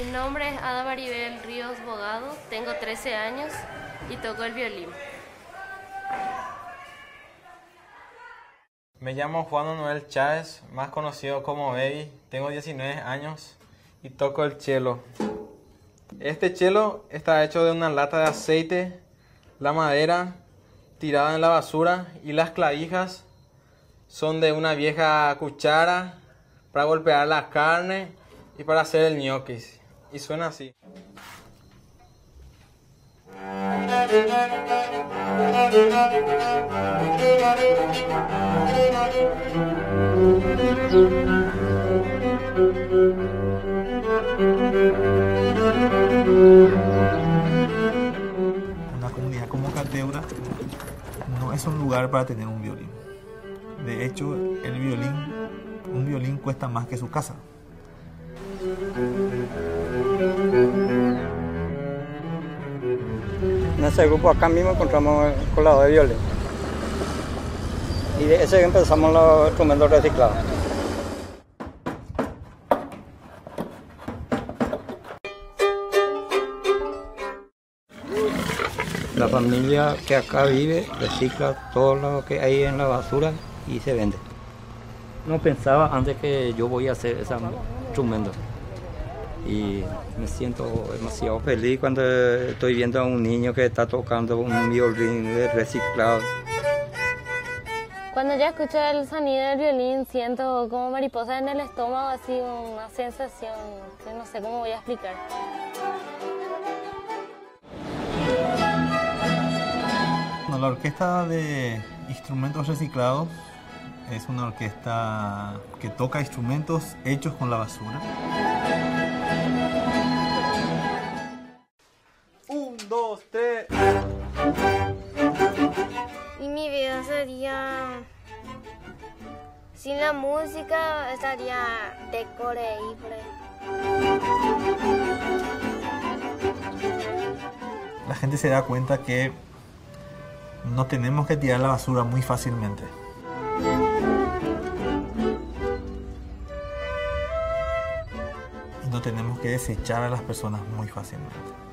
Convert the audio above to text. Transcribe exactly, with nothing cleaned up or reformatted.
Mi nombre es Ada Maribel Ríos Bogado, tengo trece años y toco el violín. Me llamo Juan Manuel Chávez, más conocido como Baby, tengo diecinueve años y toco el cello. Este cello está hecho de una lata de aceite, la madera tirada en la basura y las clavijas son de una vieja cuchara para golpear la carne y para hacer el ñoquis. Y suena así. Una comunidad como Cateura no es un lugar para tener un violín. De hecho, el violín, un violín cuesta más que su casa. En ese grupo acá mismo encontramos el colador de violín. Y de ese empezamos los instrumentos reciclados. La familia que acá vive recicla todo lo que hay en la basura y se vende. No pensaba antes que yo voy a hacer ese instrumento. Y me siento demasiado feliz cuando estoy viendo a un niño que está tocando un violín reciclado. Cuando ya escucho el sonido del violín siento como mariposa en el estómago, así una sensación que no sé cómo voy a explicar. Bueno, la orquesta de instrumentos reciclados es una orquesta que toca instrumentos hechos con la basura. Un, dos, tres. Y mi vida sería... Sin la música estaría de Corea y por ahí. La gente se da cuenta que no tenemos que tirar la basura muy fácilmente. Y no tenemos que desechar a las personas muy fácilmente.